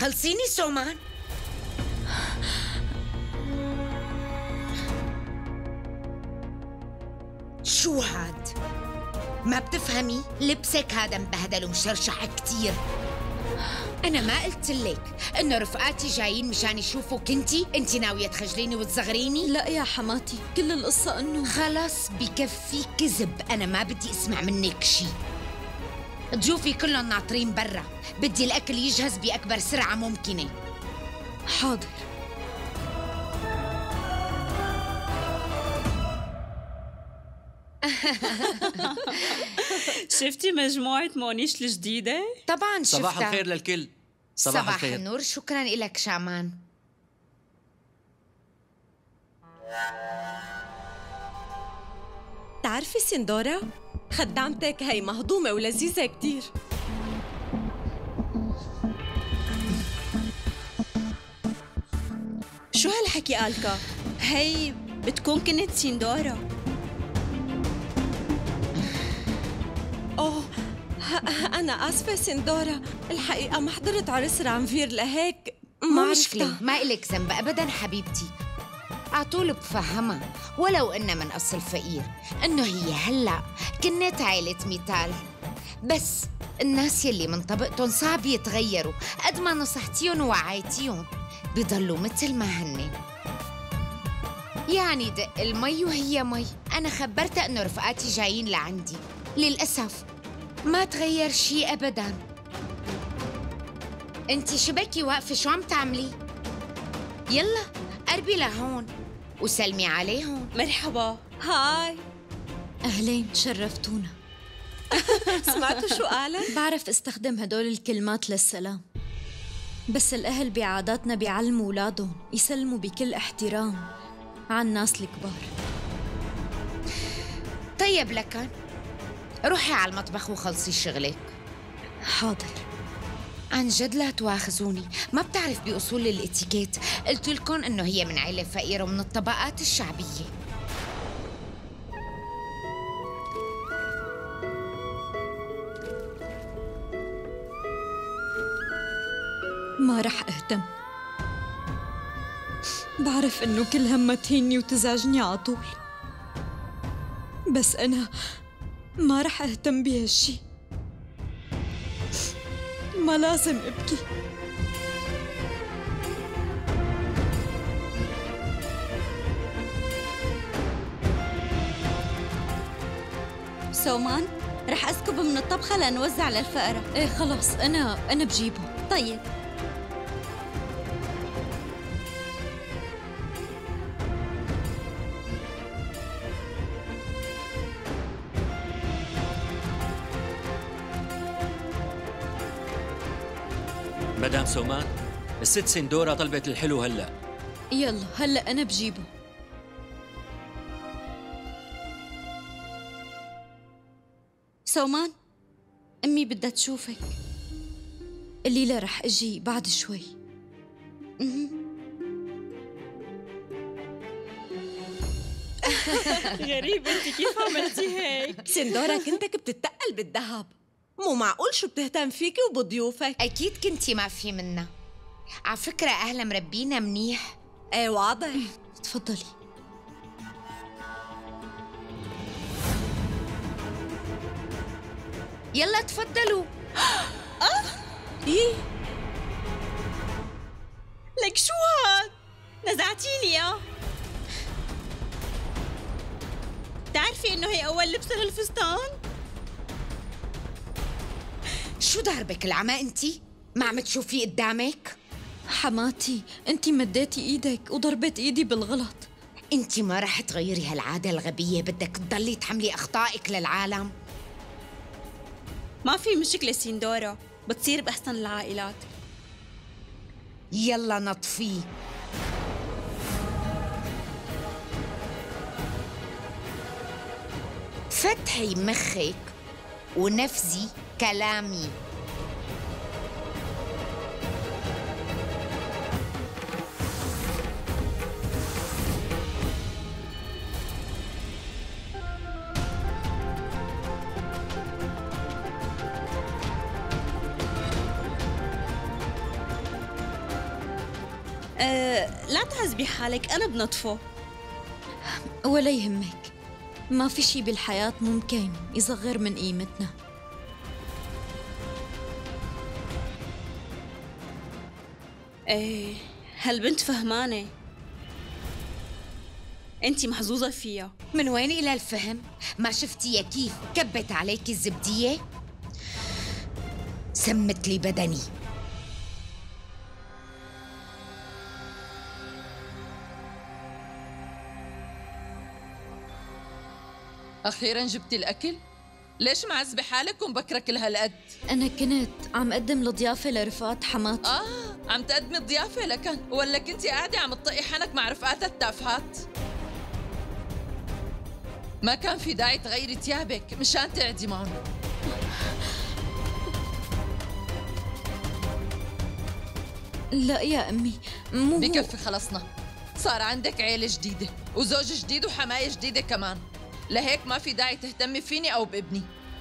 خلصيني سومان. شو هاد؟ ما بتفهمي؟ لبسك هذا مبهدل ومشرشح كتير. أنا ما قلتلك إنه رفقاتي جايين مشان يشوفوك انتي ناوية تخجليني وتصغريني؟ لا يا حماتي، كل القصة إنه خلص بكفي كذب، أنا ما بدي أسمع منك شي. ضيوفي كلهم ناطرين برا، بدي الأكل يجهز بأكبر سرعة ممكنة. حاضر. شفتي مجموعة مونيش الجديدة؟ طبعاً شفتها. صباح الخير للكل. صباح الخير. النور، شكراً إلك شامان. تعرفي سندورا؟ خدامتك هي مهضومة ولذيذة كتير. شو هالحكي آلكا؟ هي بتكون كنت سندورا. أوه، أنا آسفة سندورا، الحقيقة ما حضرت عرس رانفير لهيك مو مشكلة، ما إلك ذنب أبداً حبيبتي. عطول بفهمها ولو إنها من أصل فقير، إنه هي هلأ كنت عائلة ميتال، بس الناس يلي من طبقتهم صعب يتغيروا، قد ما نصحتيهم ووعيتيهم بيضلوا مثل ما هن. يعني دق المي وهي مي. أنا خبرتها إنه رفقاتي جايين لعندي، للأسف ما تغير شي أبداً. انتي شبكي واقفة شو عم تعملي؟ يلا قربي لهون وسلمي عليهم. مرحبا. هاي. أهلين، شرفتونا. سمعتوا شو قالت؟ بعرف استخدم هدول الكلمات للسلام، بس الأهل بعاداتنا بيعلموا أولادهم يسلموا بكل احترام على الناس الكبار. طيب لكن روحي على المطبخ وخلصي شغلك. حاضر. عن جد لا تواخذوني، ما بتعرف بأصول الاتيكيت. قلت لكم إنه هي من عائلة فقيرة ومن الطبقات الشعبية. ما رح أهتم. بعرف إنه كل همها تهيني وتزعجني عطول، بس أنا ما رح أهتم بهالشي. ما لازم أبكي. سومان، رح أسكب من الطبخة لنوزع للفقرة. إيه خلاص، أنا بجيبهم. طيب. مدام سومان، الست سندورا طلبت الحلو هلأ. يلا هلأ أنا بجيبه. سومان، أمي بدها تشوفك. الليلة رح أجي بعد شوي. غريب انت كيف عملتي هيك؟ سندورا كنتك بتتقل بالذهب، مو معقول شو بتهتم فيكي وبضيوفك. أكيد كنتي ما في منا. على فكرة أهلا مربينا منيح. ايه واضح. تفضلي. يلا تفضلوا. ايه لك شو هاد؟ نزعتيني اياه. بتعرفي انه هي اول لبسه للفستان؟ شو ضربك العمى انتي؟ ما عم تشوفي قدامك؟ حماتي، انتي مديتي ايدك وضربت ايدي بالغلط. انتي ما رح تغيري هالعادة الغبية، بدك تضلي تحملي أخطائك للعالم. ما في مشكلة سندورا، بتصير بأحسن العائلات. يلا نطفيه. فتحي مخك ونفذي كلامي. لا تعذبي حالك، أنا بنطفه. ولا يهمك، ما في شي بالحياة ممكن يصغر من قيمتنا. ايه، هالبنت فهمانة، انتي محظوظة فيها. من وين إلى الفهم؟ ما شفتيها كيف كبت عليك الزبدية؟ سمت لي بدني. أخيراً جبتي الأكل؟ ليش معذبة حالك ومبكرة كل هالقد؟ أنا كنت عم قدم الضيافة لرفقات حماتي. عم تقدمي الضيافة لكن ولا كنتي قاعدة عم تطقي حنك مع رفقاتها التافهات؟ ما كان في داعي تغيري ثيابك مشان تقعدي معهم. لا يا أمي، مو بكفي خلصنا. صار عندك عيلة جديدة وزوج جديد وحماية جديدة كمان، لهيك ما في داعي تهتمي فيني أو بابني.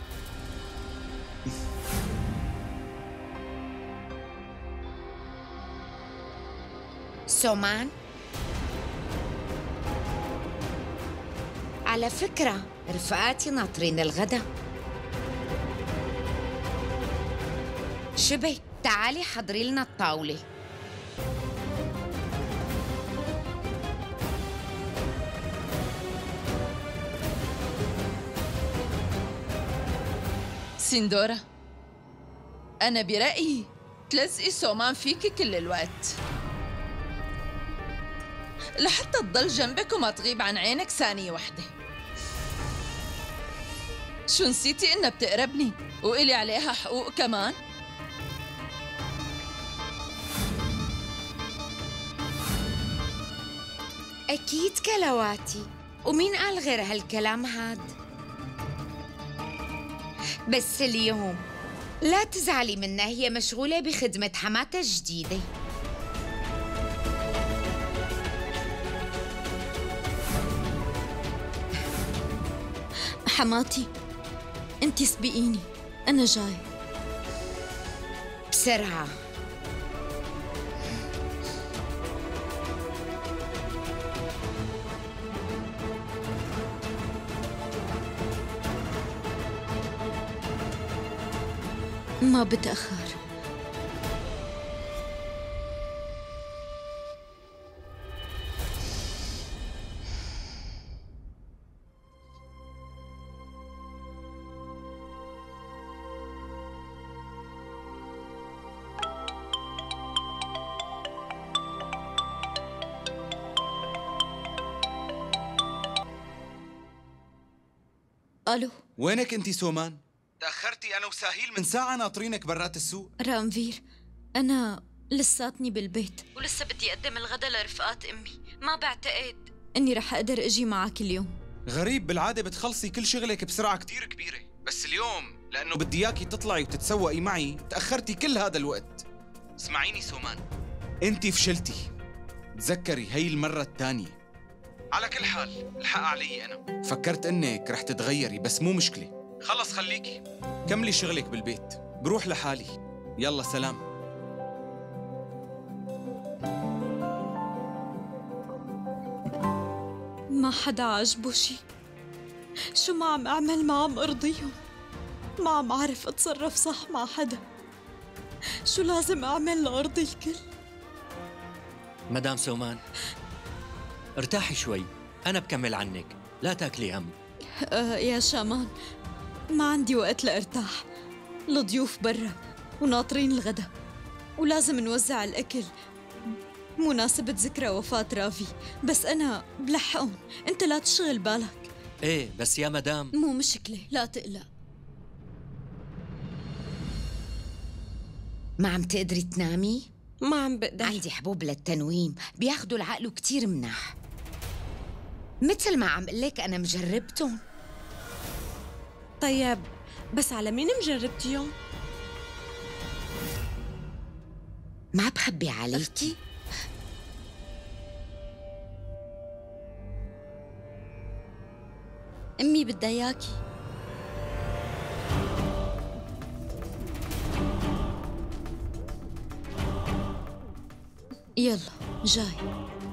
سومان، على فكرة رفقاتي ناطرين الغدا. شبي تعالي حضري لنا الطاولة. سندورة، أنا برأيي تلزقي سومان فيكي كل الوقت لحتى تضل جنبك وما تغيب عن عينك ثانية وحدة. شو نسيتي إنها بتقربني وإلي عليها حقوق كمان؟ أكيد كلواتي، ومين قال غير هالكلام هاد؟ بس اليوم لا تزعلي منها، هي مشغولة بخدمة حماتها الجديدة. حماتي، انتي سبقيني، أنا جاي. بسرعة. ما بتأخر. ألو، وينك انتي سومان؟ تأخرتي أنا وساهيل من ساعة ناطرينك برات السوق. رانفير، أنا لساتني بالبيت ولسه بدي أقدم الغدا لرفقات أمي. ما بعتقد إني رح أقدر أجي معك اليوم. غريب، بالعادة بتخلصي كل شغلك بسرعة كتير كبيرة، بس اليوم لأنه بدي إياكي تطلعي وتتسوقي معي تأخرتي كل هذا الوقت. اسمعيني سومان، انتي فشلتي، تذكري هي المرة الثانية. على كل حال الحق علي أنا، فكرت إنك رح تتغيري بس مو مشكلة. خلص خليكي كملي شغلك بالبيت، بروح لحالي. يلا سلام. ما حدا عاجبه شي، شو ما عم أعمل ما عم أرضيهم، ما عم أعرف أتصرف صح مع حدا. شو لازم أعمل لأرضي الكل؟ مدام سومان، ارتاحي شوي، أنا بكمل عنك، لا تاكلي هم. يا شامان، ما عندي وقت لأرتاح، الضيوف برا وناطرين الغدا ولازم نوزع الأكل مناسبة ذكرى وفاة رافي، بس أنا بلحقهم، أنت لا تشغل بالك. إيه بس يا مدام. مو مشكلة، لا تقلق. ما عم تقدري تنامي؟ ما عم بقدر. عندي حبوب للتنويم بياخدوا العقل كتير مناح، مثل ما عم قلك أنا مجربتهم. طيب بس على مين مجربتيهم؟ ما بخبي عليكي. أمي بدها إياكي. يلا جاي.